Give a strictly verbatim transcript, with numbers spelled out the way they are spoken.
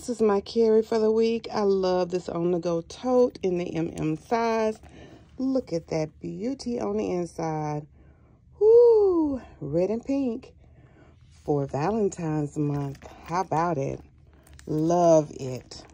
this is my carry for the week. I love this on-the-go tote in the M M size. Look at that beauty on the inside. Woo, red and pink for Valentine's month. How about it? Love it.